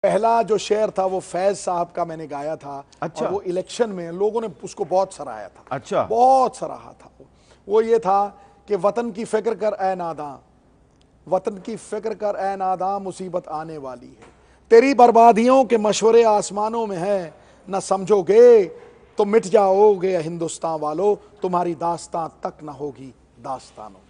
पहला जो शेर था वो फैज साहब का मैंने गाया था। अच्छा। और वो इलेक्शन में लोगों ने उसको बहुत सराहा था। अच्छा। बहुत सराहा था। वो ये था कि वतन की फिक्र कर ए नादां, वतन की फिक्र कर ए नादां, मुसीबत आने वाली है। तेरी बर्बादियों के मशवरे आसमानों में है, न समझोगे तो मिट जाओगे हिंदुस्तान वालों, तुम्हारी दास्तां तक न होगी दास्तानों।